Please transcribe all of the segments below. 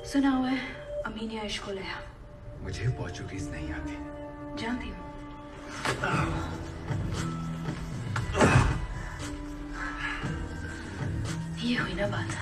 सुना हुआ है अम्मी ने इश्क को लिया। मुझे पोर्चुगीज नहीं आती। जानती हूँ। ये हुई ना बात।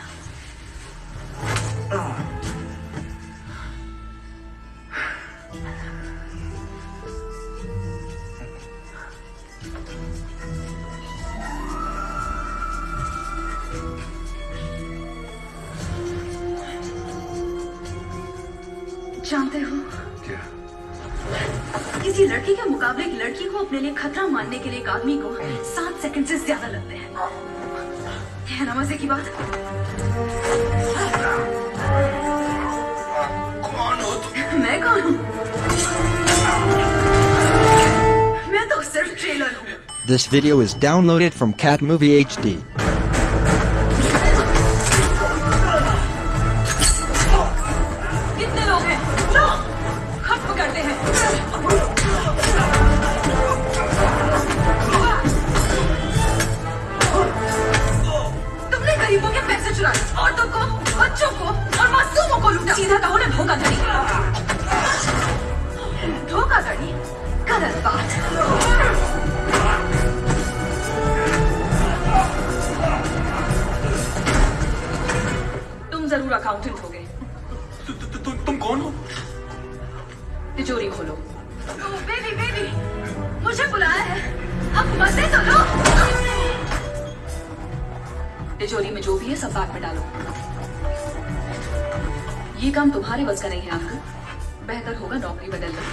जानते हो क्या? किसी लड़की के मुकाबले एक लड़की को अपने लिए खतरा मानने के लिए एक आदमी को 7 सेकंड से ज्यादा लगते हैं। है ना मजे की बात? कौन हो तुम? मैं कौन हूँ? मैं तो सिर्फ ट्रेलर हूँ। This video is downloaded from Cat Movie HD. कितने लोग हैं? लो, खत्म करते हैं। तुमने गरीबों के पैसे चुराए, औरतों को, बच्चों को और मासूमों को लूटा। सीधा कहो ना धोखाधड़ी। धोखाधड़ी, गलत बात। तुम जरूर अकाउंटेंट होगे। तुम कौन हो? तिजोरी खोलो। बेबी बेबी, मुझे बुलाया है। अब मजे तो लो। तिजोरी में जो भी है सब बैग में डालो। ये काम तुम्हारे बस का नहीं है अंकल। बेहतर होगा नौकरी बदल लो।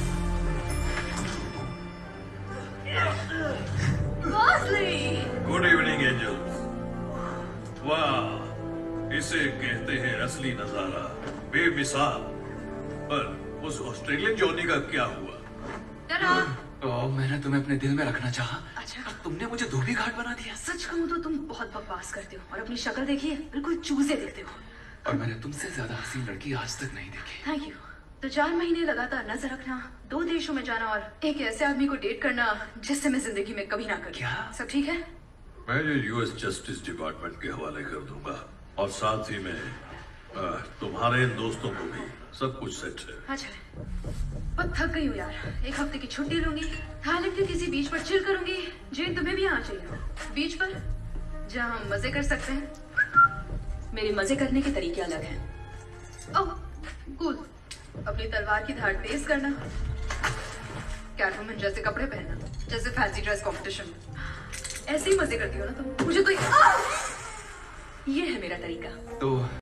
Good evening angels. वाह, इसे कहते हैं असली नजारा, बेमिसाल। पर उस ऑस्ट्रेलियन जॉनी का क्या हुआ? मैंने तुम्हें अपने दिल में रखना चाहा। अच्छा, तुमने मुझे धोबी घाट बना दिया। सच कहूँ तो तुम बहुत बकवास करते हो और अपनी शक्ल देखिए, बिल्कुल चूजे दिखते हो। और मैंने तुमसे ज्यादा हसीन लड़की आज तक नहीं देखी। Thank you. तो 4 महीने लगातार नजर रखना, 2 देशों में जाना और एक ऐसे आदमी को डेट करना जिससे मैं जिंदगी में कभी ना करूं। क्या? सब ठीक है? मैं ये यूएस जस्टिस डिपार्टमेंट के हवाले कर दूंगा और साथ ही में तुम्हारे इन दोस्तों को भी। सब कुछ सेट है। अच्छा, बहुत थक गई हूँ यार। 1 हफ्ते की छुट्टी लूंगी, थाईलैंड के किसी बीच पर चिल करूंगी। जेन, तुम्हें भी आना चाहिए बीच पर, जहाँ हम मजे कर सकते हैं। मेरे मजे करने के तरीके अलग हैं। Oh cool. अपनी तलवार की धार तेज करना, कैटवुमन जैसे कपड़े पहनना, जैसे फैंसी ड्रेस कंपटीशन। ऐसे ही मजे करती हो ना तुम। मुझे तो ये है मेरा तरीका। तो